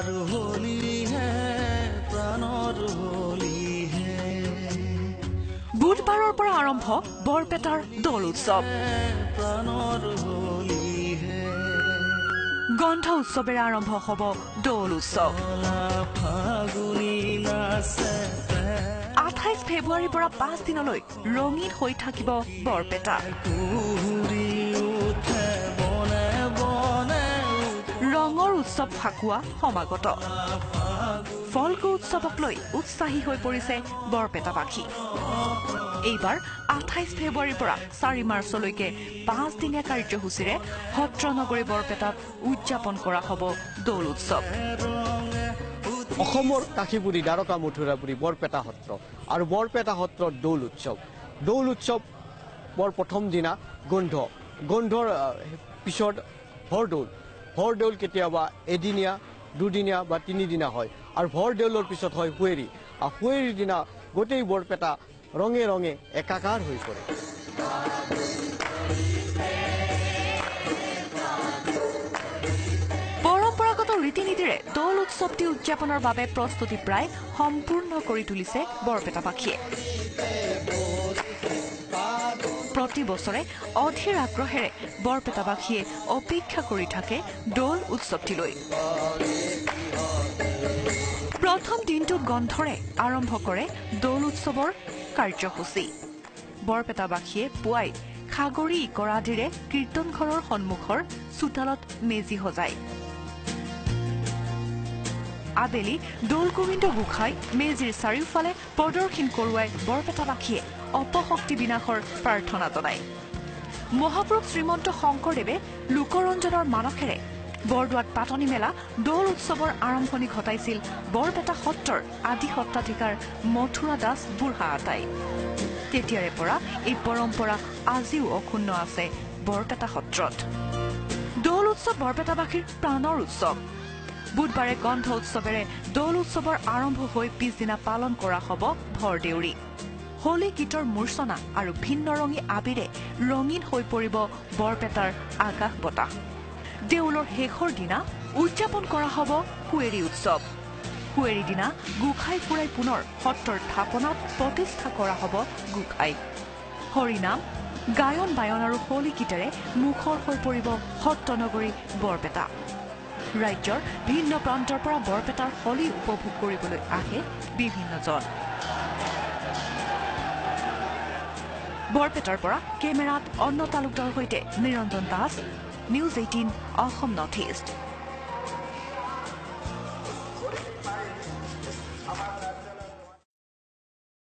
বুধবাৰৰ পৰা আৰম্ভ বৰপেটাৰ দৌল উৎসৱ গন্ধ উৎসৱেৰে আৰম্ভ হ'ব দৌল উৎসৱ 28 ফেব্ৰুৱাৰীৰ পৰা 5 দিনলৈ ৰঙীন হৈ থাকিব বৰপেটা ৰঙৰ উৎসৱ ফাকুৱা সমাগত ফলগু উৎসৱক লৈ উৎসাহী হৈ পৰিছে বৰপেটাবাসী এইবাৰ 28 ফেব্ৰুৱাৰীৰ পৰা 4 মাৰ্চলৈকে 5 দিনীয়া কাৰ্যসূচীৰে সত্ৰ নগৰী বৰপেটাত উদযাপন কৰা হ'ব দৌল উৎসৱ অসমৰ কাশীপুৰী দ্বাৰকা মথুৰাপুৰী বৰপেটা সত্ৰ আৰু বৰপেটা সত্ৰৰ দৌল উৎসৱ বৰ প্ৰথম দিনা গন্ধৰ পিছত ভৰদৌল কেতিয়াবা এদিনীয়া দুদিনীয়া বা তিনিদিনা হয় আৰু ভৰদৌলৰ পিছত হয় হুৱেৰী আৰু হুৱেৰীৰ দিনা গোটেই বৰপেটা ৰঙে ৰঙে একাকাৰ হৈ পৰে পৰম্পৰাগত ৰীতি-নীতিৰে দৌল উৎসৱটি উদযাপনৰ বাবে প্ৰস্তুতি প্ৰায় সম্পূৰ্ণ কৰি তুলিছে বৰপেটাবাসীয়ে প্ৰতি বছৰে অধীৰ আগ্ৰহেৰে বৰপেটাবাসীয়ে অপেক্ষা কৰি থাকে দৌল উৎসৱটিলৈ প্ৰথম দিনটোত গন্ধৰে আৰম্ভ কৰে দৌল উৎসৱৰ কাৰ্যসূচী বৰপেটাবাসীয়ে পুৱাই খাগৰি ইকৰাদিৰে কীৰ্তন ঘৰৰ সন্মুখৰ চোতালত মেজি সজায় আবেলি দৌল গোবিন্দ গোসাঁই মেজিৰ চাৰিওফালে প্ৰদৰ্শন কৰোৱাই বৰপেটাবাসীয়ে অপশক্তি বিনাশৰ প্ৰাৰ্থনা জনায় মহাপুৰুষ শ্ৰীমন্ত শংকৰদেৱে লোকৰঞ্জনৰ মানসেৰে বৰদোৱাত পাতনি মেলা দৌল উৎসৱৰ আৰম্ভণি ঘটাইছিল বৰপেটা সত্ৰৰ আদি সত্ৰাধিকাৰ মথুৰা দাস বুঢ়া আটাই তেতিয়াৰে পৰা এই পৰম্পৰা আজিও অক্ষুণ্ণ আছে বৰপেটা সত্ৰত দৌল উৎসৱ বৰপেটাবাসীৰ প্ৰাণৰ উৎসৱ বুধবাৰে গন্ধ উৎসৱেৰে দৌল উৎসৱৰ আৰম্ভ হৈ পিছদিনা পালন কৰা হ'ব ভৰদেউৰী হোলী গীতৰ মূৰ্ছনা আৰু ভিন্ন ৰঙী আবিৰে ৰঙীন হৈ পৰিব বৰপেটাৰ আকাশ বতাহ দেউলৰ শেষৰ দিনা উদযাপন কৰা হ'ব হুৱেৰী উৎসৱ হুৱেৰী দিনা গোসাঁই ফুৰাই পুনৰ সত্ৰৰ থাপনাত প্ৰতিষ্ঠা কৰা হ'ব গোসাঁই হৰিনাম গায়ন বায়ন আৰু হোলী গীতেৰে মুখৰ হৈ পৰিব সত্ৰনগৰী বৰপেটা ৰাজ্যৰ ভিন্ন প্ৰান্তৰ পৰা বৰপেটাৰ হোলী উপভোগ কৰিবলৈ আহে বিভিন্নজন বৰপেটাৰ পৰা কেমেৰাত অন্ন তালুকদাৰৰ সৈতে Niranjan Das News 18 Assam North east